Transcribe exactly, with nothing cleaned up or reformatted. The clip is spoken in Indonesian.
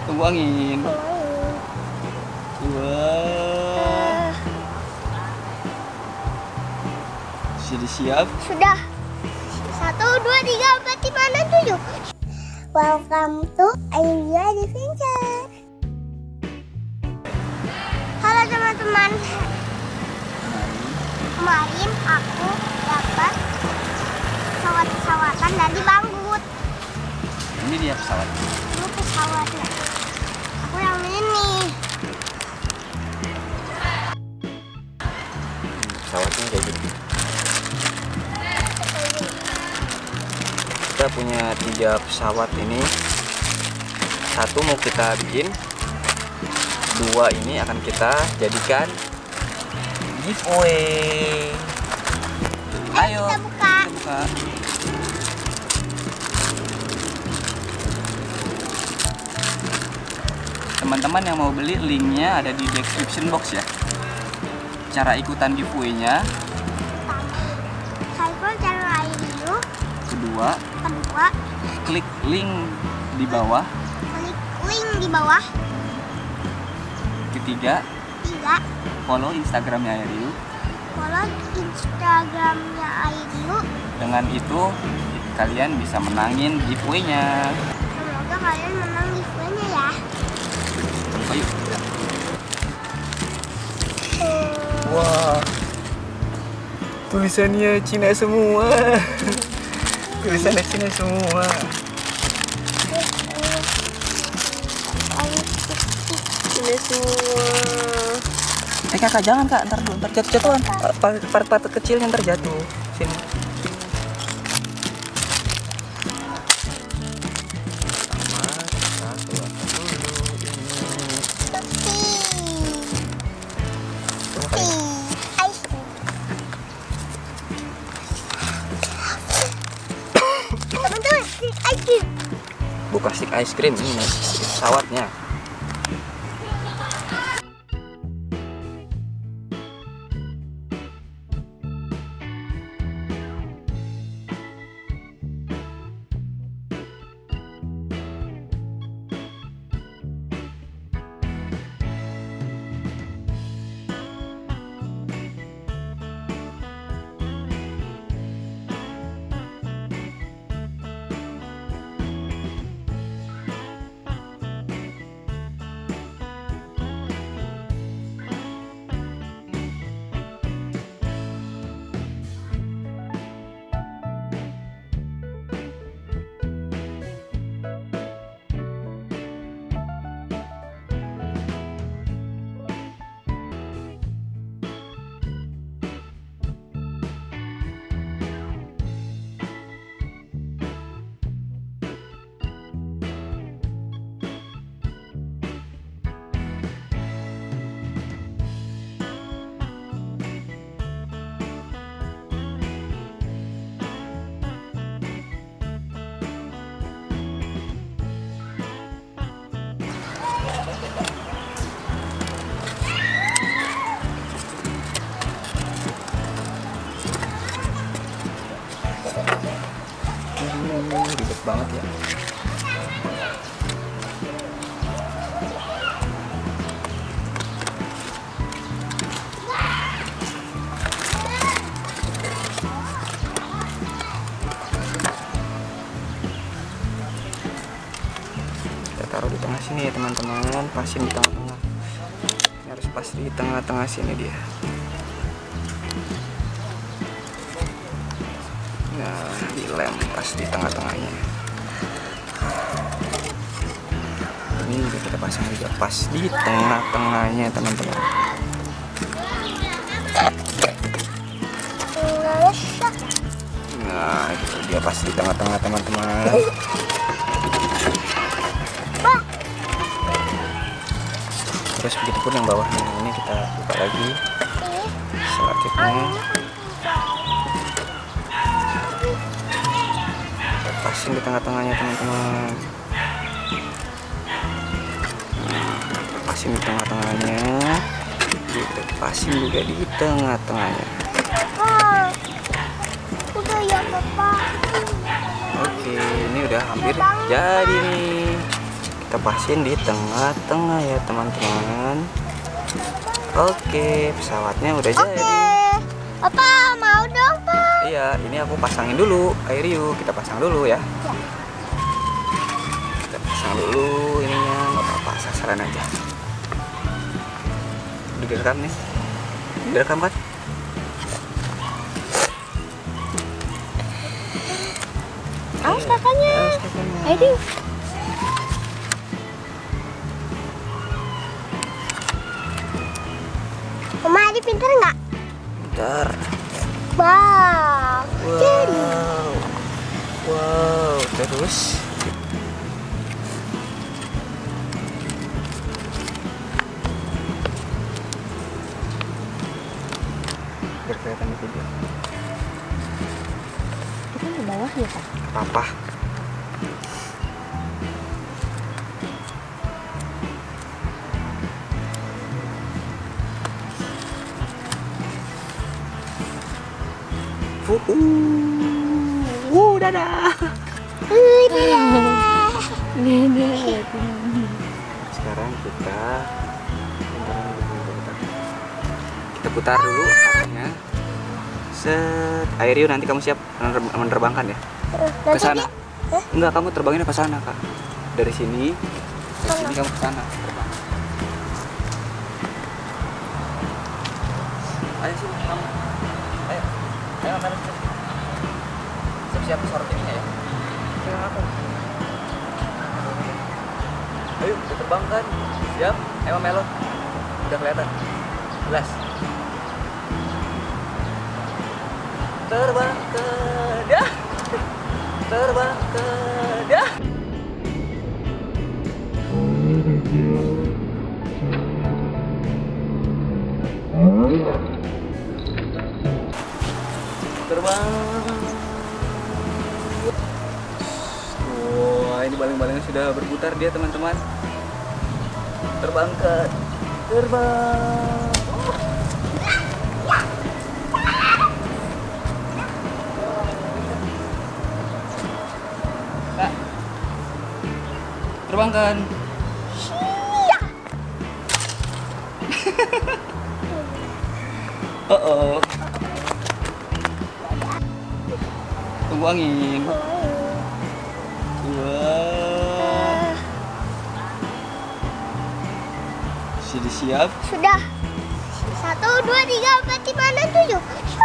Tunggu angin. Wah. Sudah siap? Sudah. Satu, dua, tiga, empat, lima, enam, tujuh. Welcome to Ayunya Adventure. Halo teman-teman. Kemarin aku dapat pesawat-pesawatan dari Banggut. Ini dia pesawat. Ini pesawatnya. Aku yang ini. Pesawatnya kayak gini. Kita punya tiga pesawat ini. Satu mau kita bikin, dua ini akan kita jadikan giveaway. Ayo kita buka. Kita buka. Teman-teman yang mau beli, linknya ada di description box ya. Cara ikutan giveaway-nya. Saya cara lain dulu. Kedua, Kedua, klik link di bawah. klik link di bawah. Ketiga, Tiga, follow Instagramnya Ayu. follow Instagramnya Ayu. Dengan itu kalian bisa menangin giveaway-nya. Semoga kalian menang giveaway-nya ya. Coba yuk. Hmm. Wah, tulisannya Cina semua. Tulisannya Cina semua. Cina semua. Eh kakak jangan kak, ntar dulu, ntar jatuh-jatuhan. Part-part kecilnya ntar jatuh. Sini. Buka stick ice cream ini pesawatnya. Ribet banget ya. Kita taruh di tengah sini ya teman-teman, pasin di tengah-tengah. Ini harus pas di tengah-tengah sini dia. Nah, dilem pas di tengah-tengahnya. Ini juga kita pasang juga pas di tengah-tengahnya teman-teman. Nah, itu dia pas di tengah-tengah teman-teman. Terus begitu pun yang bawahnya ini kita buka lagi. Selanjutnya pasin di tengah-tengahnya teman-teman. Pasin di tengah-tengahnya, kita pasin juga di tengah-tengahnya. Udah ya Bapak. Oke, ini udah hampir jadi nih. Kita kita pasin di tengah-tengah ya teman-teman. Oke, pesawatnya udah jadi. Oke. Papa mau dong, Pak. Iya, ini aku pasangin dulu. Airiu, kita pasang dulu ya. Ya. Kita pasang dulu ininya, nggak apa-apa, sasaran aja. Udah direkam nih. Udah direkam kan? Awas kakaknya. Awas kakaknya. Ayo. Mama Adi pintar nggak? Bentar. Wow. Jadi. Wow. Wow, terus biar kelihatan di video. Kita di bawah ya, Pak. Apa? Uh, uh, dadah. Udah. Sekarang kita kita putar dulu arahnya. Set, Airiu nanti kamu siap mener- menerbangkan ya? Ke sana. Enggak, kamu terbangnya ke sana, Kak. Dari sini, dari sini kamu ke sana. Terbang. Ayo sini kamu. Ayo. Ayo Melo. Siap-siap sorot ininya ya. Ayo aku. Ayo, kita terbangkan. Siap? Ayo Melo. Udah kelihatan. Jelas. Terbang ke dah. Terbang ke dah. Terbang. Wah, ini baling-balingnya sudah berputar dia teman-teman. Terbang ke terbang. Kak, terbangkan. Oh oh. Tunggu angin. Wah. Sudah siap? Sudah. Satu, dua, tiga, empat, lima, enam, tujuh.